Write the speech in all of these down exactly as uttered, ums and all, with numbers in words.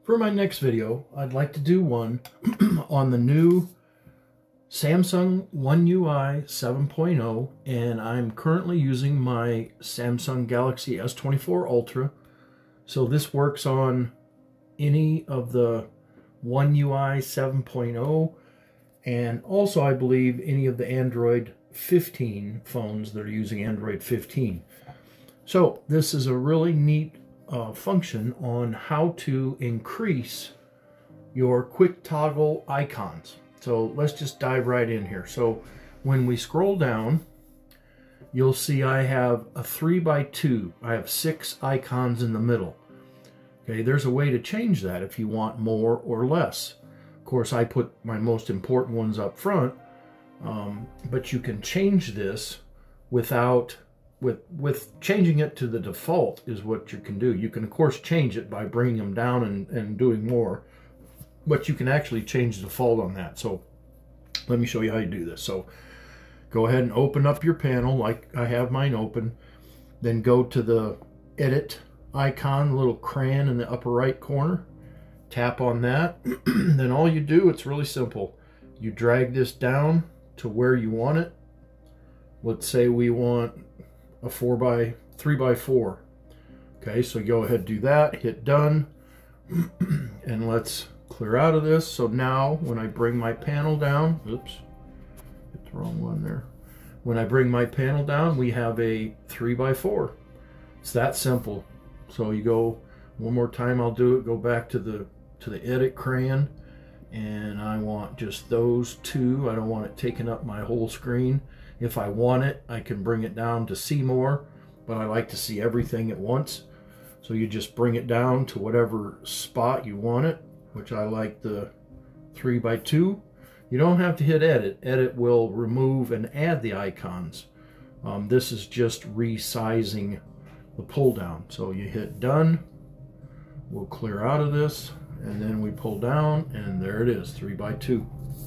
For my next video, I'd like to do one on the new Samsung One U I seven point oh, and I'm currently using my Samsung Galaxy S twenty-four Ultra. So this works on any of the One U I seven point oh, and also I believe any of the Android fifteen phones that are using Android fifteen. So this is a really neat uh, function on how to increase your quick toggle icons. So let's just dive right in here. So when we scroll down, you'll see I have a three by two. I have six icons in the middle. Okay, there's a way to change that if you want more or less. Of course, I put my most important ones up front, um, but you can change this without, with, with changing it to the default is what you can do. You can, of course, change it by bringing them down and, and doing more, but you can actually change the default on that. So let me show you how you do this. So go ahead and open up your panel like I have mine open. Then go to the edit icon, little crayon in the upper right corner. Tap on that. Then all you do, it's really simple. You drag this down to where you want it. Let's say we want a four by three by four. Okay, so go ahead and do that. Hit done. And let's clear out of this. So now when I bring my panel down, oops, hit the wrong one there. When I bring my panel down, we have a three by four. It's that simple. So you go one more time, I'll do it, go back to the to the edit crayon, and I want just those two. I don't want it taking up my whole screen. If I want it, I can bring it down to see more, but I like to see everything at once. So you just bring it down to whatever spot you want it, which I like the three by two. You don't have to hit edit. Edit will remove and add the icons. Um, this is just resizing the pull down. So you hit done. We'll clear out of this, and then we pull down, and there it is, three by two.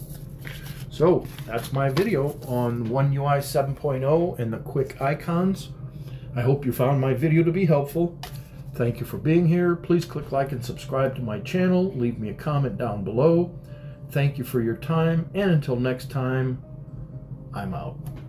So that's my video on One U I seven point oh and the quick icons. I hope you found my video to be helpful. Thank you for being here. Please click like and subscribe to my channel. Leave me a comment down below. Thank you for your time, and until next time, I'm out.